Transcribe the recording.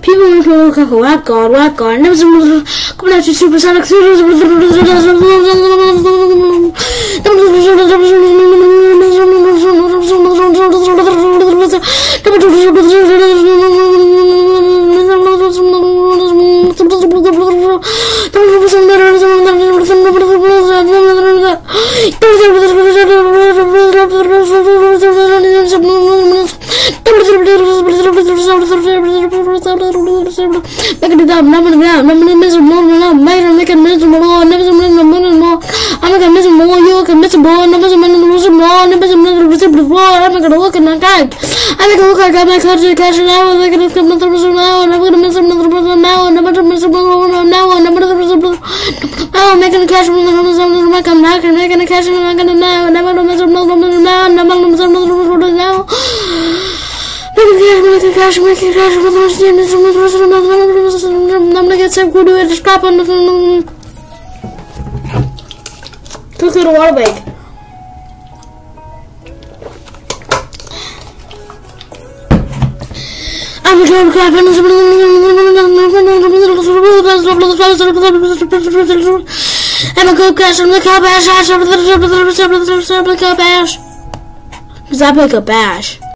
People in the whack God. Never come out to supersonic. I'm making a cash from the homes. I'm making a cash and I'm gonna now. And I'm gonna miss another now. And I'm gonna miss another now. Making cash with the I'm gonna get some good way to scrap on the cook it a water bake. I'm going to grab and I'm going to crash on the car bash. Is that like a bash?